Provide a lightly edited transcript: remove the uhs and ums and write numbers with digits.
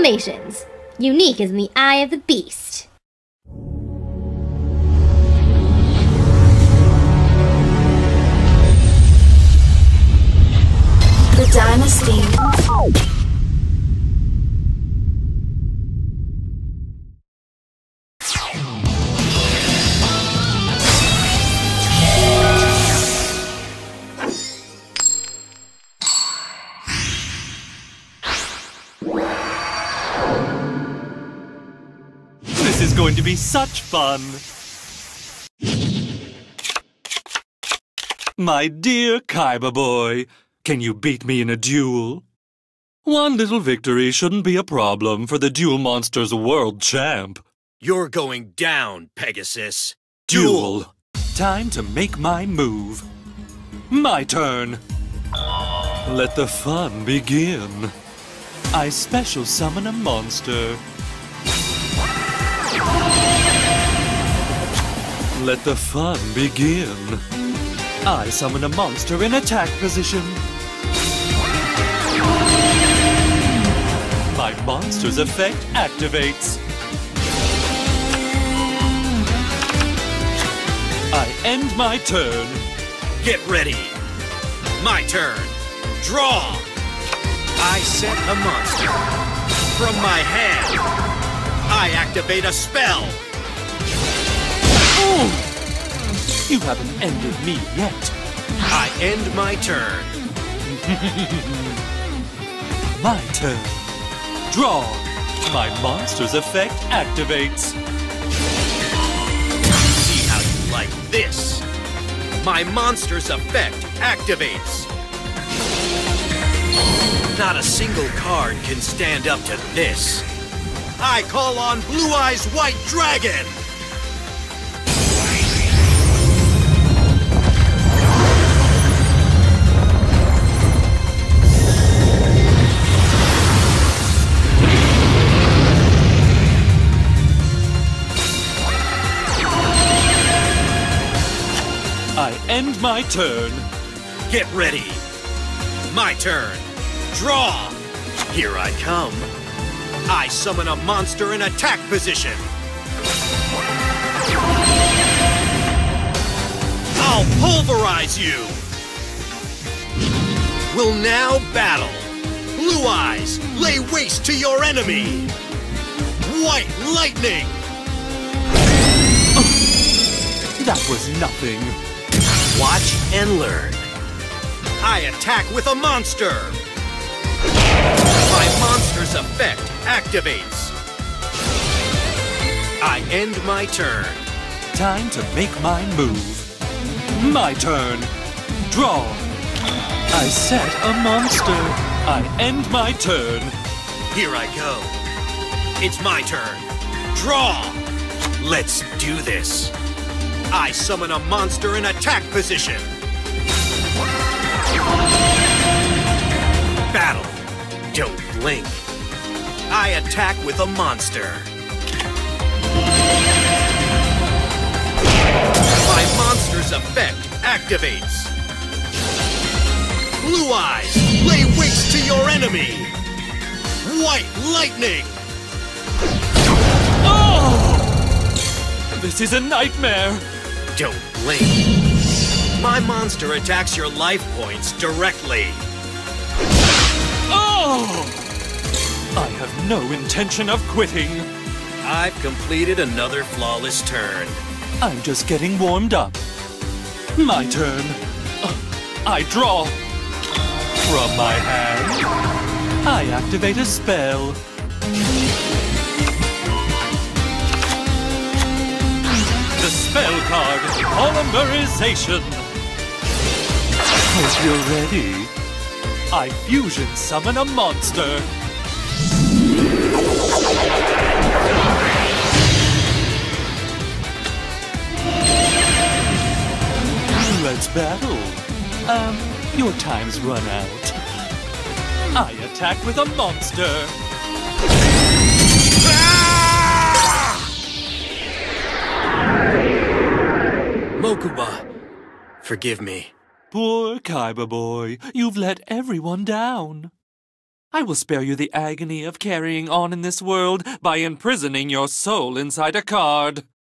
Exclamations! Unique as in the eye of the beast. The Dynasty. This is going to be such fun! My dear Kaiba boy, can you beat me in a duel? One little victory shouldn't be a problem for the Duel Monsters world champ. You're going down, Pegasus. Duel! Time to make my move. My turn. Let the fun begin. I special summon a monster. Let the fun begin. I summon a monster in attack position. My monster's effect activates. I end my turn. Get ready. My turn. Draw. I set a monster. From my hand, I activate a spell. Ooh. You haven't ended me yet. I end my turn. My turn. Draw. My monster's effect activates. See how you like this. My monster's effect activates. Not a single card can stand up to this. I call on Blue Eyes White Dragon! I end my turn. Get ready. My turn. Draw. Here I come. I summon a monster in attack position. I'll pulverize you. We'll now battle. Blue Eyes, lay waste to your enemy. White Lightning. That was nothing. Watch and learn. I attack with a monster. My monster's effect activates. I end my turn. Time to make my move. My turn. Draw. I set a monster. I end my turn. Here I go. It's my turn. Draw. Let's do this. I summon a monster in attack position. Battle. Don't blink. I attack with a monster. My monster's effect activates. Blue Eyes, lay waste to your enemy. White Lightning. Oh! This is a nightmare. Don't blink. My monster attacks your life points directly. Oh! I have no intention of quitting. I've completed another flawless turn. I'm just getting warmed up. My turn. I draw. From my hand, I activate a spell. The spell card, Polymerization. Hope you're ready. I fusion summon a monster. Let's battle. Your time's run out. I attack with a monster. Mokuba, forgive me. Poor Kaiba boy, you've let everyone down. I will spare you the agony of carrying on in this world by imprisoning your soul inside a card.